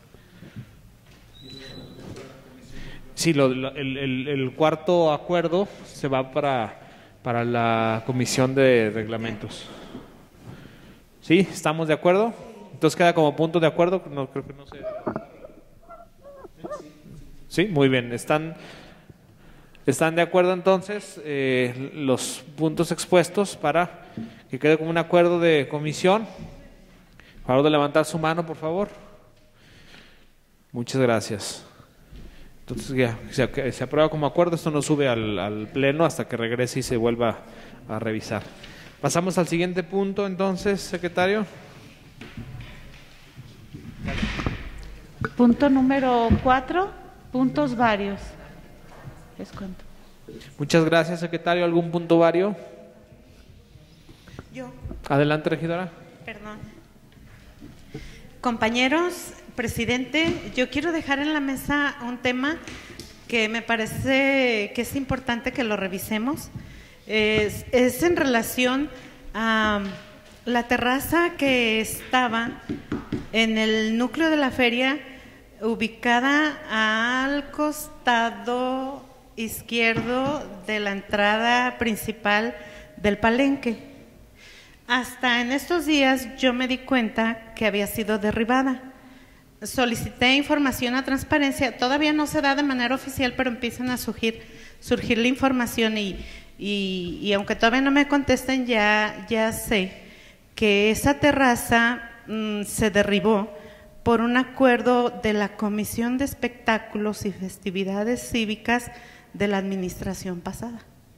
Sí, el cuarto acuerdo se va para la comisión de reglamentos. ¿Sí? ¿Estamos de acuerdo? Entonces queda como punto de acuerdo. No, creo que no sé. Sí, muy bien. ¿Están de acuerdo entonces los puntos expuestos para que quede como un acuerdo de comisión? Por favor de levantar su mano, por favor. Muchas gracias. Entonces ya se aprueba como acuerdo. Esto no sube al pleno hasta que regrese y se vuelva a revisar. Pasamos al siguiente punto entonces, secretario. Punto número 4, puntos varios. ¿Es cuánto? Muchas gracias, secretario. ¿Algún punto vario? Yo. Adelante, regidora. Perdón. Compañeros, presidente, yo quiero dejar en la mesa un tema que me parece que es importante que lo revisemos. es en relación a la terraza que estaba en el núcleo de la feria, ubicada al costado izquierdo de la entrada principal del palenque. Hasta en estos días yo me di cuenta que había sido derribada. Solicité información a Transparencia, todavía no se da de manera oficial, pero empiezan a surgir la información y aunque todavía no me contesten, ya sé que esa terraza se derribó por un acuerdo de la Comisión de Espectáculos y Festividades Cívicas de la administración pasada,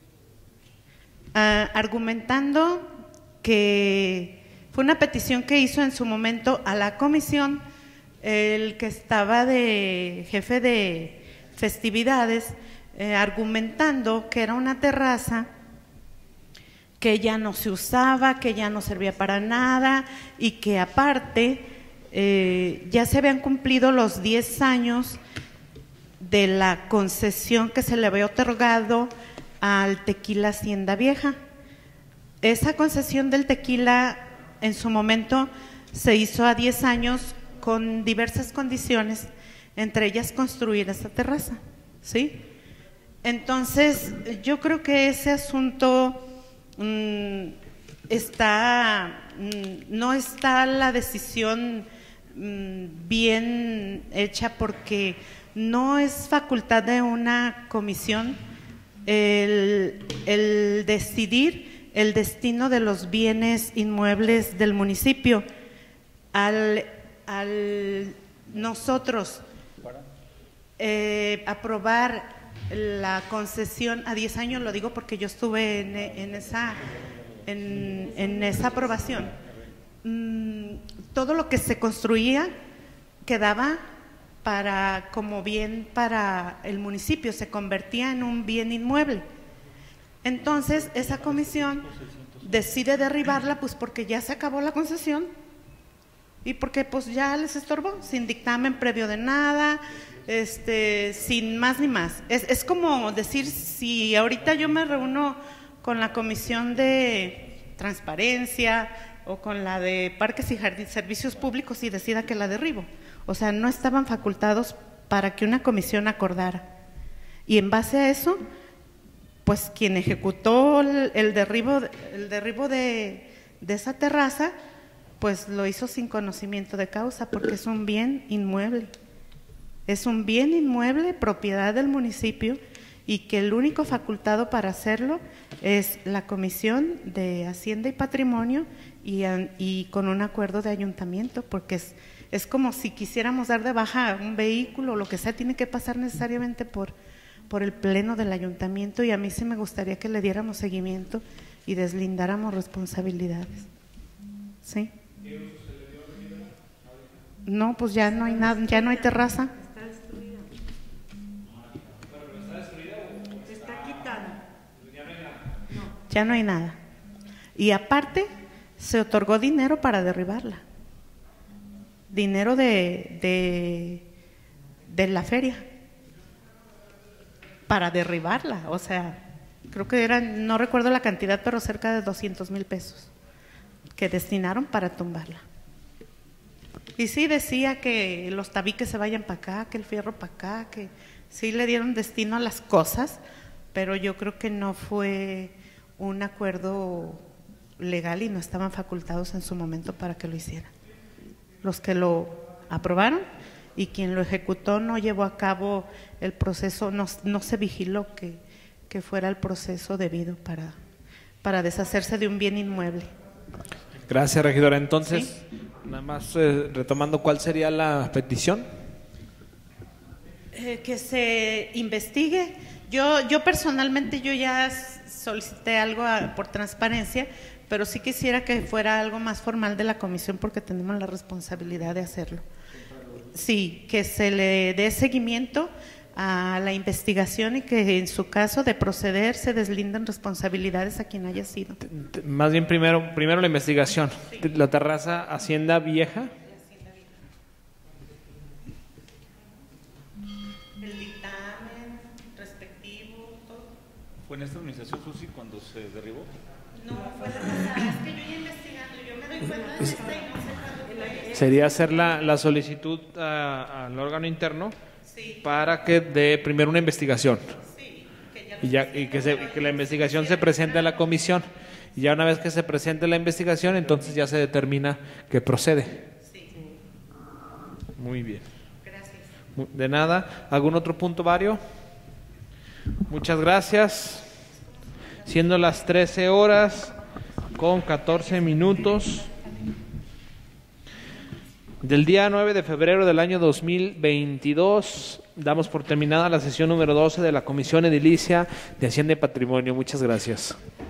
argumentando que fue una petición que hizo en su momento a la comisión el que estaba de jefe de festividades, argumentando que era una terraza que ya no se usaba, que ya no servía para nada y que aparte ya se habían cumplido los 10 años de la concesión que se le había otorgado al Tequila Hacienda Vieja. Esa concesión del tequila en su momento se hizo a 10 años con diversas condiciones, entre ellas construir esa terraza, ¿sí? Entonces, yo creo que ese asunto no está la decisión bien hecha, porque no es facultad de una comisión el decidir el destino de los bienes inmuebles del municipio. Al nosotros aprobar la concesión a 10 años, lo digo porque yo estuve en esa aprobación, todo lo que se construía quedaba como bien para el municipio, se convertía en un bien inmueble. Entonces esa comisión decide derribarla, pues porque ya se acabó la concesión y porque pues ya les estorbó, sin dictamen previo de nada, sin más ni más. Es como decir, si ahorita yo me reúno con la comisión de Transparencia o con la de Parques y Servicios Públicos y decida que la derribo. O sea, no estaban facultados para que una comisión acordara. Y en base a eso, pues quien ejecutó el derribo de esa terraza, pues lo hizo sin conocimiento de causa, porque es un bien inmueble. Es un bien inmueble propiedad del municipio y que el único facultado para hacerlo es la Comisión de Hacienda y Patrimonio y con un acuerdo de ayuntamiento, porque es como si quisiéramos dar de baja un vehículo o lo que sea, tiene que pasar necesariamente por el pleno del ayuntamiento, y a mí sí me gustaría que le diéramos seguimiento y deslindáramos responsabilidades. ¿Sí? No, pues ya no hay nada, ya no hay terraza. Ya no hay nada. Y aparte, se otorgó dinero para derribarla. Dinero de la feria. Para derribarla. O sea, creo que eran, no recuerdo la cantidad, pero cerca de 200,000 pesos que destinaron para tumbarla. Y sí decía que los tabiques se vayan para acá, que el fierro para acá, que sí le dieron destino a las cosas, pero yo creo que no fue un acuerdo legal y no estaban facultados en su momento para que lo hicieran. Los que lo aprobaron y quien lo ejecutó no llevó a cabo el proceso, no se vigiló que fuera el proceso debido para deshacerse de un bien inmueble. Gracias, regidora. Entonces, ¿sí? Nada más retomando, ¿cuál sería la petición? Que se investigue. Yo personalmente yo ya solicité algo por Transparencia, pero sí quisiera que fuera algo más formal de la comisión porque tenemos la responsabilidad de hacerlo. Sí, que se le dé seguimiento a la investigación y que en su caso de proceder se deslinden responsabilidades a quien haya sido. Más bien primero la investigación. Sí. La terraza Hacienda Vieja. ¿Fue en esta administración, Susi, cuando se derribó? No, fue la pasada, es que yo iba investigando, yo me doy cuenta de esta y no sé cuándo fue. Sería hacer la solicitud al órgano interno Sí. para que dé primero una investigación. Sí, que ya Y que la investigación se presente a la comisión. Y ya una vez que se presente la investigación, entonces ya se determina que procede. Sí, Muy bien. gracias. De nada. ¿Algún otro punto, Vario? Muchas gracias. Siendo las 13 horas con 14 minutos del día 9 de febrero del año 2022, damos por terminada la sesión número 12 de la Comisión Edilicia de Hacienda y Patrimonio. Muchas gracias.